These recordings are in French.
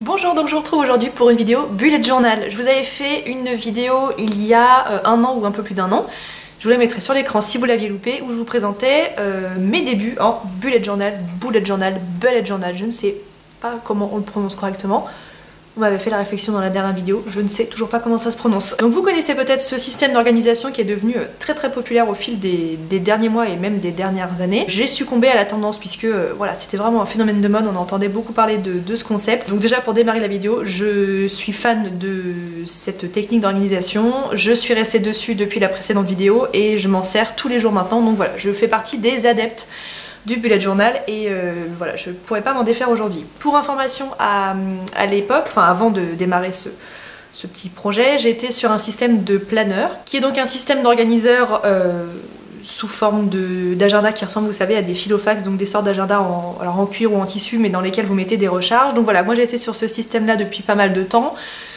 Bonjour, donc je vous retrouve aujourd'hui pour une vidéo bullet journal. Je vous avais fait une vidéo il y a un an ou un peu plus d'un an. Je vous la mettrai sur l'écran si vous l'aviez loupé, où je vous présentais mes débuts en bullet journal, bullet journal, je ne sais pas comment on le prononce correctement. Vous m'avez fait la réflexion dans la dernière vidéo, je ne sais toujours pas comment ça se prononce. Donc vous connaissez peut-être ce système d'organisation qui est devenu très populaire au fil des derniers mois et même des dernières années. J'ai succombé à la tendance puisque voilà, c'était vraiment un phénomène de mode, on entendait beaucoup parler de ce concept. Donc déjà pour démarrer la vidéo, je suis fan de cette technique d'organisation, je suis restée dessus depuis la précédente vidéo et je m'en sers tous les jours maintenant. Donc voilà, je fais partie des adeptes du bullet journal et voilà, je pourrais pas m'en défaire aujourd'hui. Pour information, à l'époque, enfin avant de démarrer ce petit projet, j'étais sur un système de planeur, qui est donc un système d'organiseur sous forme d'agenda qui ressemble, vous savez, à des filofax, donc des sortes d'agendas en cuir ou en tissu, mais dans lesquels vous mettez des recharges. Donc voilà, moi j'étais sur ce système-là depuis pas mal de temps.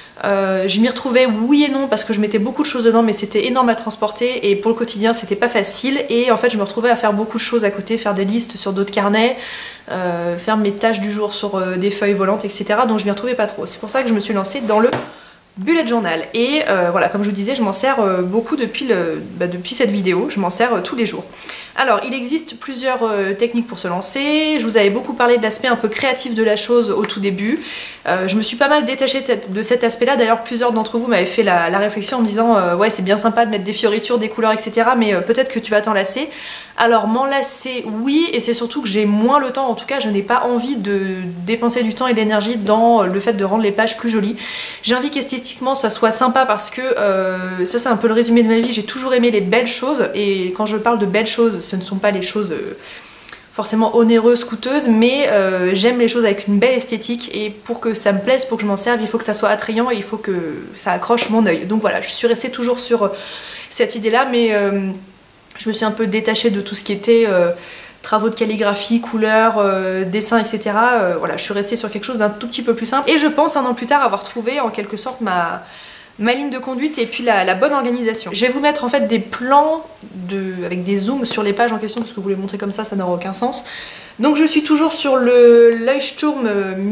Je m'y retrouvais oui et non parce que je mettais beaucoup de choses dedans, mais c'était énorme à transporter et pour le quotidien c'était pas facile, et en fait je me retrouvais à faire beaucoup de choses à côté, faire des listes sur d'autres carnets, faire mes tâches du jour sur des feuilles volantes, etc. Donc je m'y retrouvais pas trop. C'est pour ça que je me suis lancée dans le bullet journal et voilà, comme je vous disais, je m'en sers beaucoup depuis cette vidéo, je m'en sers tous les jours. Alors il existe plusieurs techniques pour se lancer. Je vous avais beaucoup parlé de l'aspect un peu créatif de la chose au tout début. Je me suis pas mal détachée de cet aspect là, d'ailleurs plusieurs d'entre vous m'avaient fait la réflexion en me disant ouais, c'est bien sympa de mettre des fioritures, des couleurs, etc., mais peut-être que tu vas t'en lasser. Alors m'en lasser, oui, et c'est surtout que j'ai moins le temps, en tout cas je n'ai pas envie de dépenser du temps et de l'énergie dans le fait de rendre les pages plus jolies. J'ai envie qu'esthétiquement ça soit sympa parce que ça c'est un peu le résumé de ma vie, j'ai toujours aimé les belles choses, et quand je parle de belles choses, ce ne sont pas les choses forcément onéreuses, coûteuses, mais j'aime les choses avec une belle esthétique, et pour que ça me plaise, pour que je m'en serve, il faut que ça soit attrayant et il faut que ça accroche mon œil. Donc voilà, je suis restée toujours sur cette idée-là, mais je me suis un peu détachée de tout ce qui était travaux de calligraphie, couleurs, dessins, etc. Voilà, je suis restée sur quelque chose d'un tout petit peu plus simple, et je pense un an plus tard avoir trouvé en quelque sorte ma ligne de conduite et puis la bonne organisation. Je vais vous mettre en fait des plans avec des zooms sur les pages en question, parce que vous les montrer comme ça n'aura aucun sens. Donc je suis toujours sur le Leuchtturm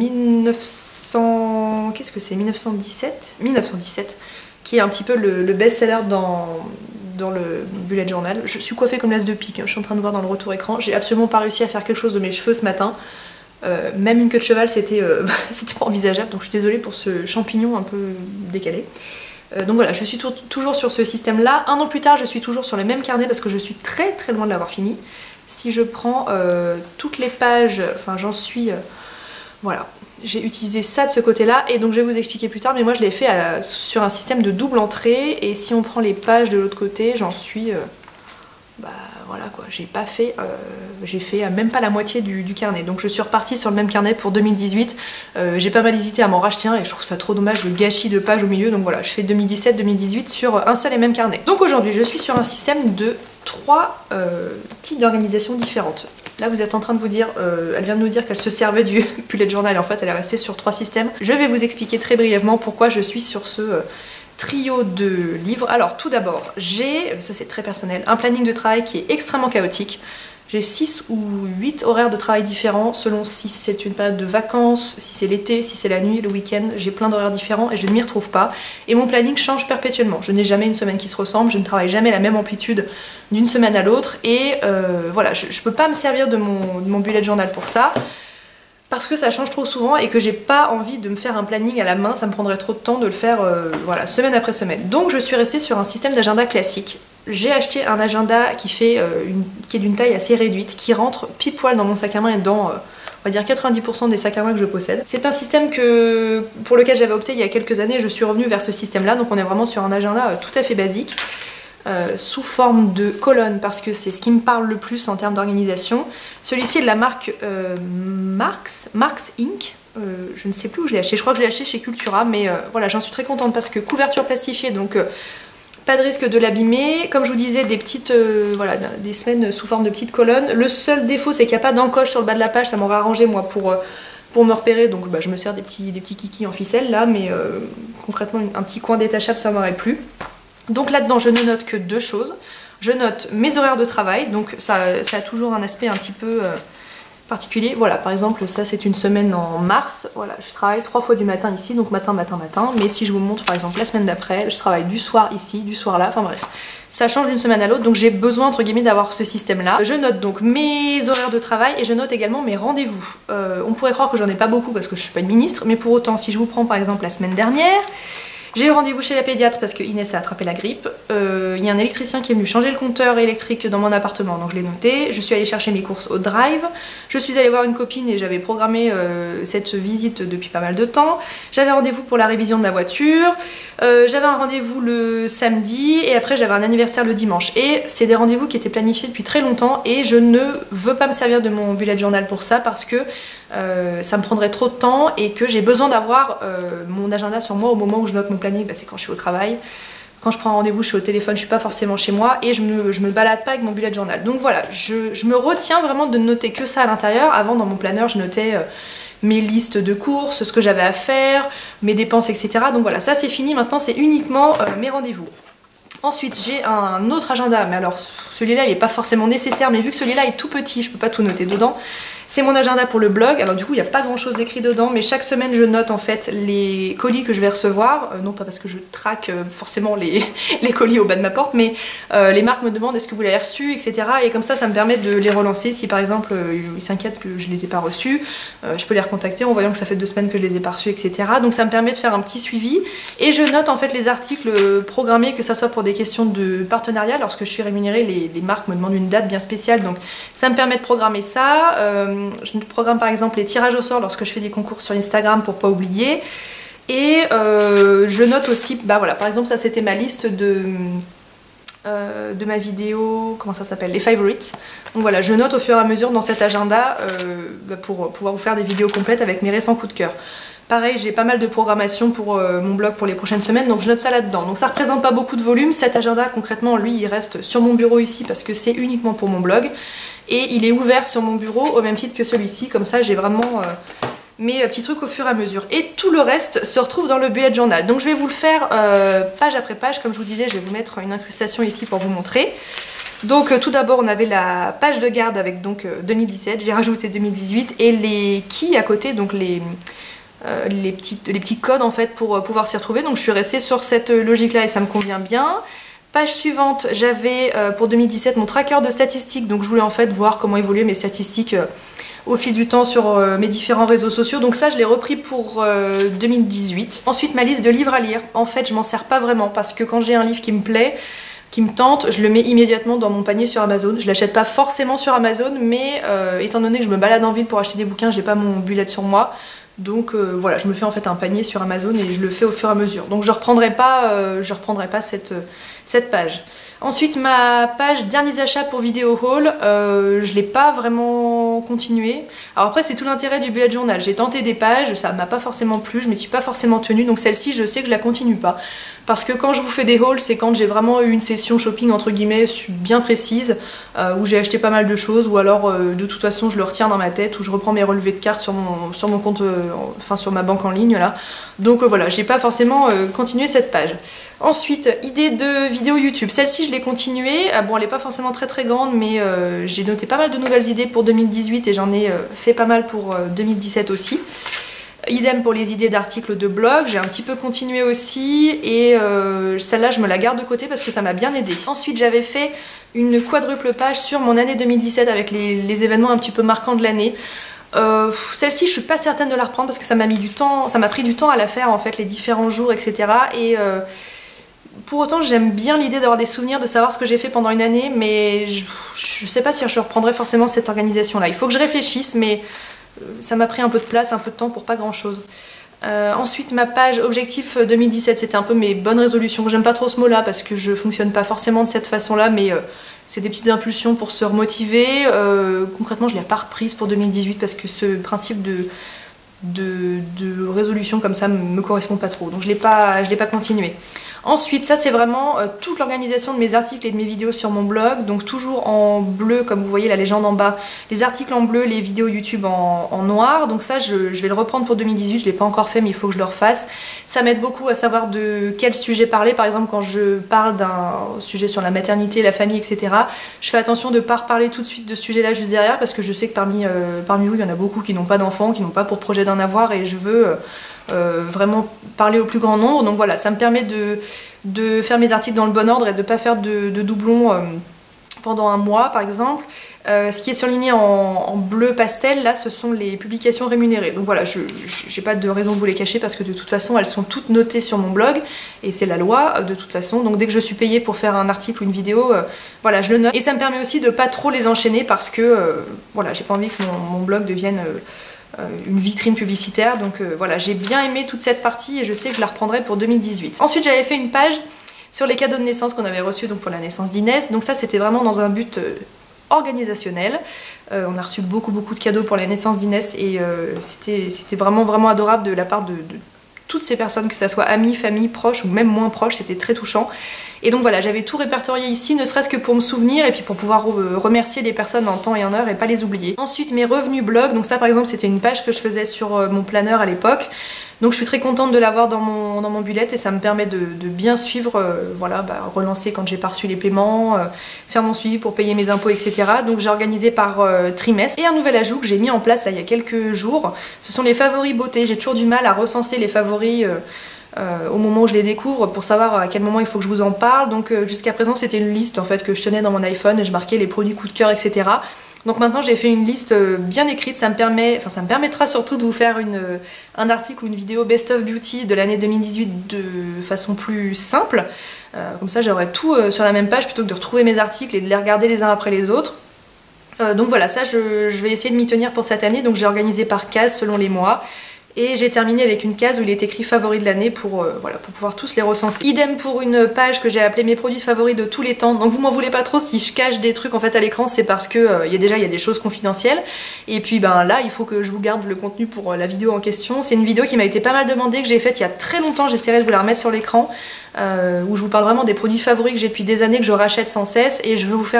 1900... qu'est-ce que c'est, 1917, qui est un petit peu le best-seller dans le bullet journal. Je suis coiffée comme l'as de pique, je suis en train de voir dans le retour écran. J'ai absolument pas réussi à faire quelque chose de mes cheveux ce matin. Même une queue de cheval, c'était pas envisageable, donc je suis désolée pour ce champignon un peu décalé. Donc voilà, je suis toujours sur ce système-là. Un an plus tard, je suis toujours sur les mêmes carnets parce que je suis très loin de l'avoir fini. Si je prends toutes les pages, enfin j'en suis... voilà, j'ai utilisé ça de ce côté-là, et donc je vais vous expliquer plus tard, mais moi je l'ai fait sur un système de double entrée, et si on prend les pages de l'autre côté, j'en suis... voilà quoi, j'ai fait même pas la moitié du carnet. Donc je suis repartie sur le même carnet pour 2018. J'ai pas mal hésité à m'en racheter un, et je trouve ça trop dommage, le gâchis de pages au milieu. Donc voilà, je fais 2017-2018 sur un seul et même carnet. Donc aujourd'hui je suis sur un système de 3 types d'organisation différentes. Là vous êtes en train de vous dire, elle vient de nous dire qu'elle se servait du bullet journal, et en fait elle est restée sur 3 systèmes. Je vais vous expliquer très brièvement pourquoi je suis sur ce trio de livres. Alors tout d'abord, j'ai, ça c'est très personnel, un planning de travail qui est extrêmement chaotique. J'ai 6 ou 8 horaires de travail différents selon si c'est une période de vacances, si c'est l'été, si c'est la nuit, le week-end. J'ai plein d'horaires différents et je ne m'y retrouve pas. Et mon planning change perpétuellement. Je n'ai jamais une semaine qui se ressemble, je ne travaille jamais la même amplitude d'une semaine à l'autre. Et voilà, je ne peux pas me servir de mon bullet journal pour ça, parce que ça change trop souvent et que j'ai pas envie de me faire un planning à la main, ça me prendrait trop de temps de le faire voilà, semaine après semaine. Donc je suis restée sur un système d'agenda classique. J'ai acheté un agenda qui est d'une taille assez réduite, qui rentre pile poil dans mon sac à main et dans on va dire 90% des sacs à main que je possède. C'est un système pour lequel j'avais opté il y a quelques années, je suis revenue vers ce système là, donc on est vraiment sur un agenda tout à fait basique. Sous forme de colonne, parce que c'est ce qui me parle le plus en termes d'organisation. Celui-ci est de la marque Marx Inc. Je ne sais plus où je l'ai acheté, je crois que je l'ai acheté chez Cultura, mais voilà, j'en suis très contente parce que couverture plastifiée, donc pas de risque de l'abîmer. Comme je vous disais, des petites voilà, des semaines sous forme de petites colonnes. Le seul défaut, c'est qu'il n'y a pas d'encoche sur le bas de la page, ça m'aurait arrangé moi pour me repérer, donc je me sers des petits kikis en ficelle là, mais concrètement un petit coin détachable ça m'aurait plu. Donc là-dedans, je ne note que 2 choses. Je note mes horaires de travail, donc ça a toujours un aspect un petit peu particulier. Voilà, par exemple, ça c'est une semaine en mars. Voilà, je travaille 3 fois du matin ici, donc matin, matin, matin. Mais si je vous montre par exemple la semaine d'après, je travaille du soir ici, du soir là, enfin bref. Ça change d'une semaine à l'autre, donc j'ai besoin entre guillemets d'avoir ce système-là. Je note donc mes horaires de travail et je note également mes rendez-vous. On pourrait croire que j'en ai pas beaucoup parce que je suis pas une ministre, mais pour autant, si je vous prends par exemple la semaine dernière, j'ai eu rendez-vous chez la pédiatre parce que Inès a attrapé la grippe. Il y a un électricien qui est venu changer le compteur électrique dans mon appartement, donc je l'ai noté. Je suis allée chercher mes courses au Drive. Je suis allée voir une copine et j'avais programmé cette visite depuis pas mal de temps. J'avais rendez-vous pour la révision de ma voiture. J'avais un rendez-vous le samedi et après j'avais un anniversaire le dimanche. Et c'est des rendez-vous qui étaient planifiés depuis très longtemps et je ne veux pas me servir de mon bullet journal pour ça parce que ça me prendrait trop de temps et que j'ai besoin d'avoir mon agenda sur moi au moment où je note mon planning, bah, c'est quand je suis au travail. Quand je prends un rendez-vous, je suis au téléphone, je suis pas forcément chez moi et je me balade pas avec mon bullet journal. Donc voilà, je me retiens vraiment de ne noter que ça à l'intérieur. Avant, dans mon planeur, je notais mes listes de courses, ce que j'avais à faire, mes dépenses, etc. Donc voilà, ça c'est fini. Maintenant, c'est uniquement mes rendez-vous. Ensuite, j'ai un autre agenda, mais alors celui-là il n'est pas forcément nécessaire, mais vu que celui-là est tout petit, je peux pas tout noter dedans. C'est mon agenda pour le blog, alors du coup il n'y a pas grand chose d'écrit dedans, mais chaque semaine je note en fait les colis que je vais recevoir, non pas parce que je traque forcément les colis au bas de ma porte, mais les marques me demandent est-ce que vous l'avez reçu, etc. Et comme ça me permet de les relancer si par exemple ils s'inquiètent que je les ai pas reçus, je peux les recontacter en voyant que ça fait 2 semaines que je les ai pas reçus, etc. Donc ça me permet de faire un petit suivi, et je note en fait les articles programmés, que ça soit pour des questions de partenariat, lorsque je suis rémunérée, les marques me demandent une date bien spéciale, donc ça me permet de programmer ça. Je programme par exemple les tirages au sort lorsque je fais des concours sur Instagram pour pas oublier. Et je note aussi, bah voilà, par exemple ça c'était ma liste de ma vidéo, comment ça s'appelle, les favorites. Donc voilà, je note au fur et à mesure dans cet agenda pour pouvoir vous faire des vidéos complètes avec mes récents coups de cœur. Pareil, j'ai pas mal de programmation pour mon blog pour les prochaines semaines, donc je note ça là-dedans. Donc ça représente pas beaucoup de volume. Cet agenda, concrètement, lui, il reste sur mon bureau ici parce que c'est uniquement pour mon blog. Et il est ouvert sur mon bureau au même titre que celui-ci. Comme ça, j'ai vraiment mes petits trucs au fur et à mesure. Et tout le reste se retrouve dans le bullet journal. Donc je vais vous le faire page après page. Comme je vous disais, je vais vous mettre une incrustation ici pour vous montrer. Donc tout d'abord on avait la page de garde avec donc 2017, j'ai rajouté 2018 et les keys à côté, donc les petits codes en fait pour pouvoir s'y retrouver. Donc je suis restée sur cette logique là et ça me convient bien. Page suivante, j'avais pour 2017 mon tracker de statistiques, donc je voulais en fait voir comment évoluaient mes statistiques au fil du temps sur mes différents réseaux sociaux, donc ça je l'ai repris pour 2018. Ensuite ma liste de livres à lire, en fait je m'en sers pas vraiment parce que quand j'ai un livre qui me plaît, qui me tente, je le mets immédiatement dans mon panier sur Amazon. Je l'achète pas forcément sur Amazon, mais étant donné que je me balade en ville pour acheter des bouquins, j'ai pas mon bullet sur moi. Donc voilà, je me fais en fait un panier sur Amazon et je le fais au fur et à mesure. Donc je reprendrai pas cette page. Ensuite ma page derniers achats pour vidéo haul, je l'ai pas vraiment continué. Alors après c'est tout l'intérêt du bullet journal. J'ai tenté des pages, ça m'a pas forcément plu, je m'y suis pas forcément tenue. Donc celle-ci je sais que je la continue pas. Parce que quand je vous fais des hauls, c'est quand j'ai vraiment eu une session shopping entre guillemets bien précise, où j'ai acheté pas mal de choses, ou alors de toute façon je le retiens dans ma tête, où je reprends mes relevés de cartes sur mon compte, enfin sur ma banque en ligne là. Donc voilà, j'ai pas forcément continué cette page. Ensuite, idée de vidéo YouTube. Celle-ci je l'ai continuée, bon elle est pas forcément très grande, mais j'ai noté pas mal de nouvelles idées pour 2018 et j'en ai fait pas mal pour 2017 aussi. Idem pour les idées d'articles de blog, j'ai un petit peu continué aussi et celle-là je me la garde de côté parce que ça m'a bien aidé. Ensuite j'avais fait une quadruple page sur mon année 2017 avec les événements un petit peu marquants de l'année. Celle-ci je suis pas certaine de la reprendre parce que ça m'a mis du temps, ça m'a pris du temps à la faire en fait, les différents jours, etc. Et pour autant j'aime bien l'idée d'avoir des souvenirs, de savoir ce que j'ai fait pendant une année, mais je sais pas si je reprendrai forcément cette organisation là. Il faut que je réfléchisse, mais ça m'a pris un peu de place, un peu de temps pour pas grand chose. Ensuite ma page objectif 2017, c'était un peu mes bonnes résolutions. J'aime pas trop ce mot là parce que je fonctionne pas forcément de cette façon là, mais c'est des petites impulsions pour se remotiver. Concrètement je l'ai pas reprise pour 2018 parce que ce principe de résolution comme ça me correspond pas trop, donc je l'ai pas continué. Ensuite, ça c'est vraiment toute l'organisation de mes articles et de mes vidéos sur mon blog, donc toujours en bleu comme vous voyez la légende en bas, les articles en bleu, les vidéos YouTube en noir, donc ça je vais le reprendre pour 2018, je l'ai pas encore fait mais il faut que je le refasse. Ça m'aide beaucoup à savoir de quel sujet parler, par exemple quand je parle d'un sujet sur la maternité, la famille, etc. Je fais attention de ne pas reparler tout de suite de ce sujet là juste derrière parce que je sais que parmi vous il y en a beaucoup qui n'ont pas d'enfants, qui n'ont pas pour projet d'en avoir et je veux vraiment parler au plus grand nombre, donc voilà, ça me permet de faire mes articles dans le bon ordre et de ne pas faire de doublons pendant un mois par exemple. Ce qui est surligné en bleu pastel, là ce sont les publications rémunérées, donc voilà, j'ai pas de raison de vous les cacher parce que de toute façon elles sont toutes notées sur mon blog et c'est la loi de toute façon, donc dès que je suis payée pour faire un article ou une vidéo, voilà je le note, et ça me permet aussi de pas trop les enchaîner parce que voilà, j'ai pas envie que mon blog devienne une vitrine publicitaire, donc voilà, j'ai bien aimé toute cette partie et je sais que je la reprendrai pour 2018. Ensuite j'avais fait une page sur les cadeaux de naissance qu'on avait reçus donc pour la naissance d'Inès, donc ça c'était vraiment dans un but organisationnel. On a reçu beaucoup de cadeaux pour la naissance d'Inès et c'était vraiment adorable de la part de toutes ces personnes, que ça soit amis, famille, proches ou même moins proches, c'était très touchant. Et donc voilà, j'avais tout répertorié ici, ne serait-ce que pour me souvenir et puis pour pouvoir remercier les personnes en temps et en heure et pas les oublier. Ensuite mes revenus blog, donc ça par exemple c'était une page que je faisais sur mon planeur à l'époque. Donc je suis très contente de l'avoir dans mon bullet et ça me permet de bien suivre, voilà, relancer quand j'ai pas reçu les paiements, faire mon suivi pour payer mes impôts, etc. Donc j'ai organisé par trimestre. Et un nouvel ajout que j'ai mis en place il y a quelques jours, ce sont les favoris beauté. J'ai toujours du mal à recenser les favoris au moment où je les découvre pour savoir à quel moment il faut que je vous en parle. Donc jusqu'à présent c'était une liste en fait que je tenais dans mon iPhone et je marquais les produits coup de cœur, etc. Donc maintenant j'ai fait une liste bien écrite, ça me permettra surtout de vous faire un article ou une vidéo Best of Beauty de l'année 2018 de façon plus simple. Comme ça j'aurai tout sur la même page plutôt que de retrouver mes articles et de les regarder les uns après les autres. Donc voilà, ça je vais essayer de m'y tenir pour cette année, donc j'ai organisé par case selon les mois. Et j'ai terminé avec une case où il est écrit favoris de l'année pour, voilà, pour pouvoir tous les recenser. Idem pour une page que j'ai appelée mes produits favoris de tous les temps. Donc vous m'en voulez pas trop si je cache des trucs en fait à l'écran, c'est parce que il y a des choses confidentielles. Et puis là il faut que je vous garde le contenu pour la vidéo en question. C'est une vidéo qui m'a été pas mal demandée, que j'ai faite il y a très longtemps, j'essaierai de vous la remettre sur l'écran. Où je vous parle vraiment des produits favoris que j'ai depuis des années, que je rachète sans cesse. Et je vais vous faire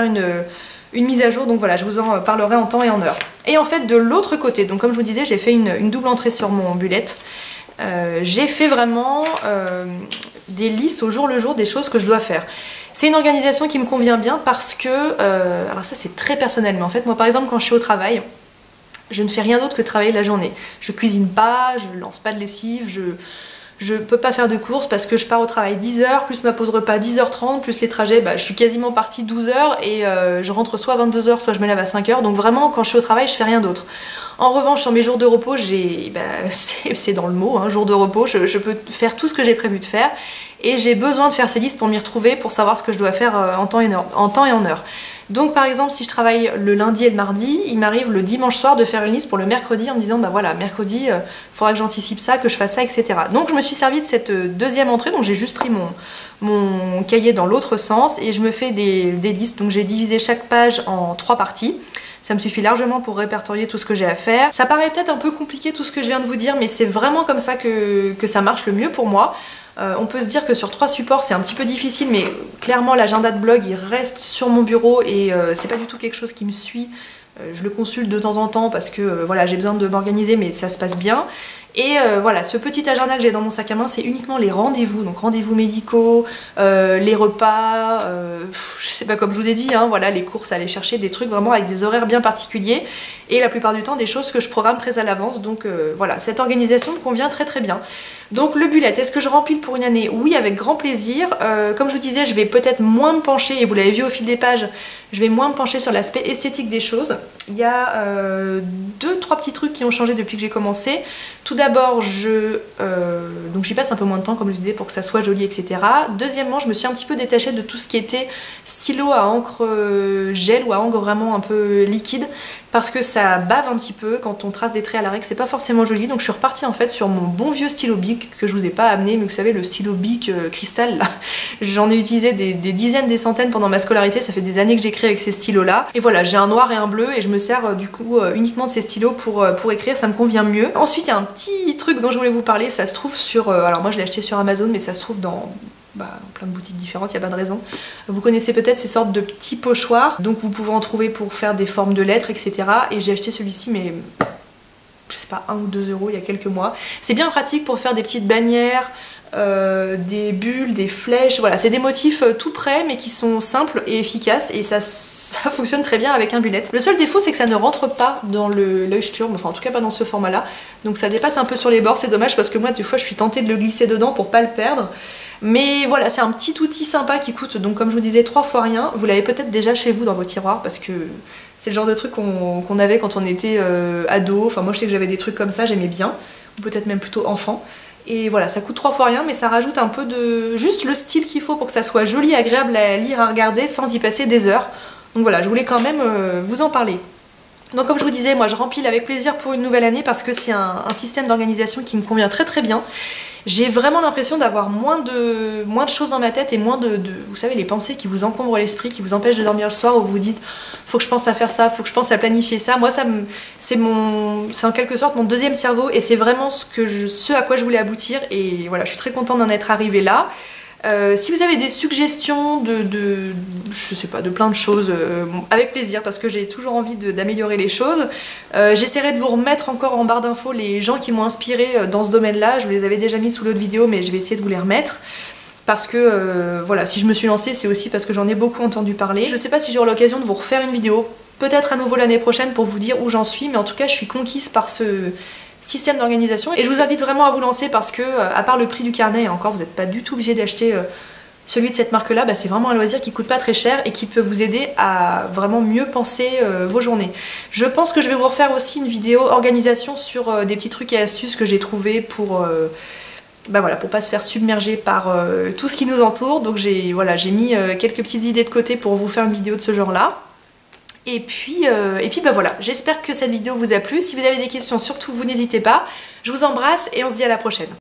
une mise à jour, donc voilà, je vous en parlerai en temps et en heure. Et en fait de l'autre côté, donc comme je vous disais, j'ai fait une double entrée sur mon bullet. J'ai fait vraiment des listes au jour le jour des choses que je dois faire. C'est une organisation qui me convient bien parce que, alors ça c'est très personnel, mais en fait moi par exemple quand je suis au travail, je ne fais rien d'autre que travailler la journée. Je cuisine pas, je lance pas de lessive, je peux pas faire de courses parce que je pars au travail 10h, plus ma pause repas 10h30, plus les trajets, je suis quasiment partie 12h et je rentre soit à 22h, soit je me lève à 5h. Donc vraiment, quand je suis au travail, je fais rien d'autre. En revanche, sur mes jours de repos, c'est dans le mot, hein, jour de repos, je peux faire tout ce que j'ai prévu de faire. Et j'ai besoin de faire ces listes pour m'y retrouver, pour savoir ce que je dois faire en temps et en heure. Donc par exemple si je travaille le lundi et le mardi, il m'arrive le dimanche soir de faire une liste pour le mercredi en me disant voilà mercredi faudra que j'anticipe ça, que je fasse ça, etc. Donc je me suis servi de cette deuxième entrée, donc j'ai juste pris mon cahier dans l'autre sens et je me fais des listes. Donc j'ai divisé chaque page en 3 parties. Ça me suffit largement pour répertorier tout ce que j'ai à faire. Ça paraît peut-être un peu compliqué tout ce que je viens de vous dire, mais c'est vraiment comme ça que ça marche le mieux pour moi. On peut se dire que sur 3 supports c'est un petit peu difficile, mais clairement l'agenda de blog il reste sur mon bureau et c'est pas du tout quelque chose qui me suit. Je le consulte de temps en temps parce que voilà, j'ai besoin de m'organiser, mais ça se passe bien. Et voilà, ce petit agenda que j'ai dans mon sac à main, c'est uniquement les rendez-vous, donc rendez-vous médicaux, les repas, je sais pas, comme je vous ai dit, hein, voilà, les courses, aller chercher des trucs vraiment avec des horaires bien particuliers, et la plupart du temps des choses que je programme très à l'avance, donc voilà, cette organisation me convient très bien. Donc le bullet, est-ce que je remplis pour une année? Oui, avec grand plaisir. Comme je vous disais, je vais peut-être moins me pencher, et vous l'avez vu au fil des pages, je vais moins me pencher sur l'aspect esthétique des choses. Il y a 2-3 petits trucs qui ont changé depuis que j'ai commencé. Tout d'abord, donc j'y passe un peu moins de temps, comme je disais, pour que ça soit joli, etc. Deuxièmement, je me suis un petit peu détachée de tout ce qui était stylo à encre gel ou à encre vraiment un peu liquide, parce que ça bave un petit peu quand on trace des traits à la règle, c'est pas forcément joli. Donc je suis repartie en fait sur mon bon vieux stylo Bic que je vous ai pas amené, mais vous savez, le stylo Bic cristal là. J'en ai utilisé des dizaines, des centaines pendant ma scolarité, ça fait des années que j'écris avec ces stylos là. Et voilà, j'ai un noir et un bleu et je me sers du coup uniquement de ces stylos pour écrire, ça me convient mieux. Ensuite, il y a un petit truc dont je voulais vous parler, ça se trouve sur alors moi je l'ai acheté sur Amazon, mais ça se trouve dans plein de boutiques différentes, il n'y a pas de raison. Vous connaissez peut-être ces sortes de petits pochoirs, donc vous pouvez en trouver pour faire des formes de lettres, etc. Et j'ai acheté celui-ci, mais je sais pas, 1 ou 2 € il y a quelques mois. C'est bien pratique pour faire des petites bannières, des bulles, des flèches, voilà, c'est des motifs tout prêts mais qui sont simples et efficaces et ça fonctionne très bien avec un bullet. Le seul défaut c'est que ça ne rentre pas dans le Leuchtturm, enfin en tout cas pas dans ce format là, donc ça dépasse un peu sur les bords, c'est dommage parce que moi des fois je suis tentée de le glisser dedans pour pas le perdre. Mais voilà, c'est un petit outil sympa qui coûte, donc comme je vous disais, 3 fois rien. Vous l'avez peut-être déjà chez vous dans vos tiroirs parce que c'est le genre de truc qu'on avait quand on était ado. Enfin moi je sais que j'avais des trucs comme ça, j'aimais bien, ou peut-être même plutôt enfant. Et voilà, ça coûte 3 fois rien, mais ça rajoute un peu de... juste le style qu'il faut pour que ça soit joli, agréable à lire, à regarder, sans y passer des heures. Donc voilà, je voulais quand même vous en parler. Donc comme je vous disais, moi je rempile avec plaisir pour une nouvelle année parce que c'est un système d'organisation qui me convient très très bien. J'ai vraiment l'impression d'avoir moins de choses dans ma tête et moins vous savez, les pensées qui vous encombrent l'esprit, qui vous empêchent de dormir le soir, où vous vous dites faut que je pense à faire ça, faut que je pense à planifier ça. Moi c'est en quelque sorte mon deuxième cerveau et c'est vraiment ce à quoi je voulais aboutir et voilà, je suis très contente d'en être arrivée là. Si vous avez des suggestions je sais pas, de plein de choses, avec plaisir parce que j'ai toujours envie d'améliorer les choses. J'essaierai de vous remettre encore en barre d'infos les gens qui m'ont inspiré dans ce domaine-là. Je vous les avais déjà mis sous l'autre vidéo, mais je vais essayer de vous les remettre. Parce que voilà, si je me suis lancée, c'est aussi parce que j'en ai beaucoup entendu parler. Je sais pas si j'aurai l'occasion de vous refaire une vidéo, peut-être à nouveau l'année prochaine pour vous dire où j'en suis, mais en tout cas je suis conquise par ce système d'organisation et je vous invite vraiment à vous lancer parce que à part le prix du carnet, et encore vous n'êtes pas du tout obligé d'acheter celui de cette marque là, c'est vraiment un loisir qui coûte pas très cher et qui peut vous aider à vraiment mieux penser vos journées. Je pense que je vais vous refaire aussi une vidéo organisation sur des petits trucs et astuces que j'ai trouvé pour voilà, pour pas se faire submerger par tout ce qui nous entoure. Donc j'ai mis quelques petites idées de côté pour vous faire une vidéo de ce genre là. Et puis voilà, j'espère que cette vidéo vous a plu. Si vous avez des questions, surtout vous n'hésitez pas. Je vous embrasse et on se dit à la prochaine.